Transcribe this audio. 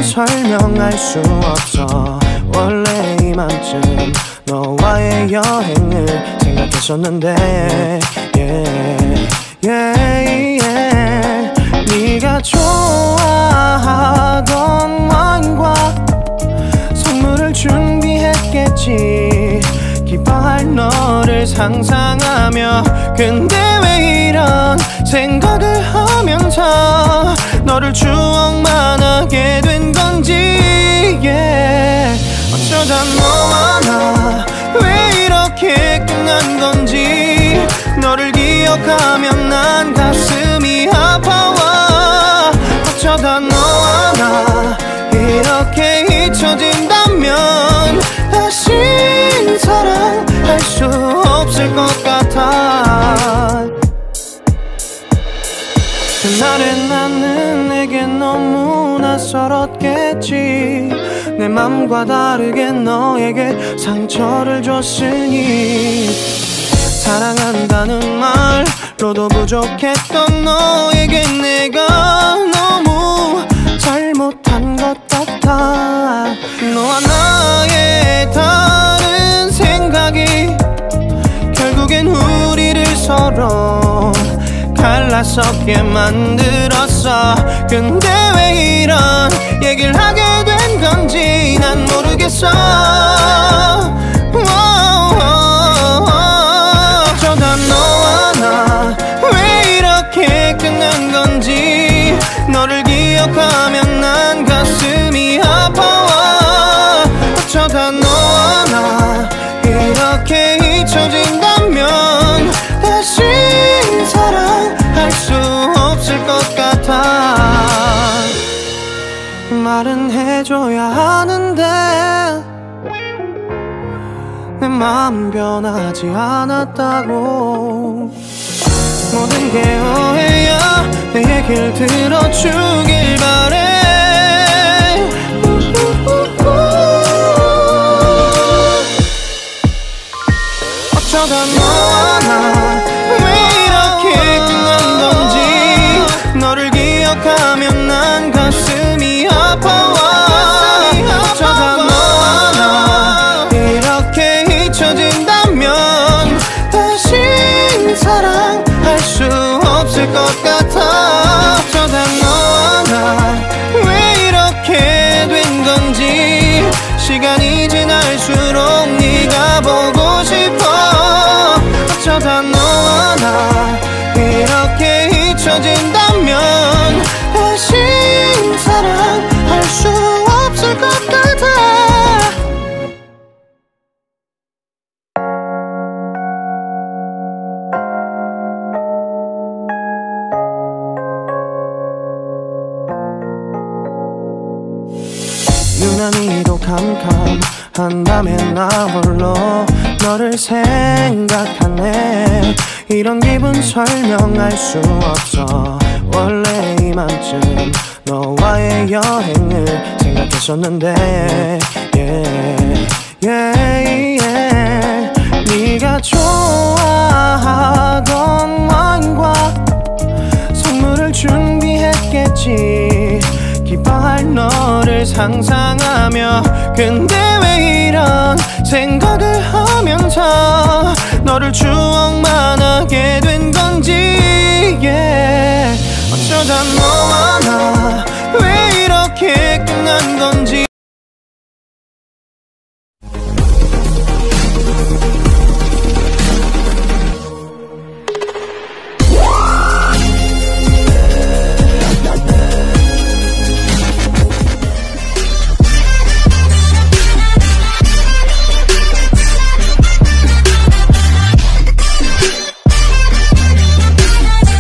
설명할 수 없어. 원래 이맘쯤 너와의 여행을 생각했었는데 네가 좋아하던 와인과 선물을 준비했겠지. 기뻐할 너를 상상하며. 근데 왜 이런 생각을 하면서 너를 추억만 하게 된 건지. 어쩌다 너와 나 왜 이렇게 끝난 건지. 너를 기억하면 난 가슴이 아파와. 어쩌다 너와 나 이렇게 잊혀진다면 다시 사랑할 수 없을 것 같아. 그날의 나는 내게 너무 낯설었겠지. 내 맘과 다르게 너에게 상처를 줬으니. 사랑한다는 말로도 부족했던 너에게 내가 너무 잘못한 것 같아. 너와 나의 다른 생각이 결국엔 우리를 서로 갈라서게 만들었어. 근데 왜 이런 얘기를 하게 된 건지 난 모르겠어. 어쩌다 너와 나 왜 이렇게 끝난 건지. 너를 기억하면 난 가슴이 아파와. 어쩌다 너와 나 이렇게 잊혀진다면 다시 사랑할 수 없을 것 같아. 말은 해줘야 하는데 내 마음 변하지 않았다고. 모든 게 오해야. 내 얘기를 들어주길 바래. 어쩌다 너와 나 왜 이렇게 끝난 건지. 너를 기억하면 난 가슴이 아파와. 어쩌다 너와 나 이렇게 잊혀진다면 다시 사랑할 수 없을 것 같아. 어쩌다 너와 나 왜 이렇게 된 건지. 시간이 지날수록 네가 보고 싶어. 어쩌다 너와 나 이렇게 잊혀진다면 다시 사랑할 수 없을 것 같아. 유난히도 캄캄한 밤에 나 홀로 너를 생각하네. 이런 기분 설명할 수 없어. 원래 이맘쯤 너와의 여행을 생각했었는데 네가 좋아하던 와인과 선물을 준비했겠지. 기뻐할 너를 상상하며. 근데 왜 이런 생각을 하면서 너를 추억만 하게 된 건지. 어쩌다 너와 나 왜 이렇게 끝난 건지.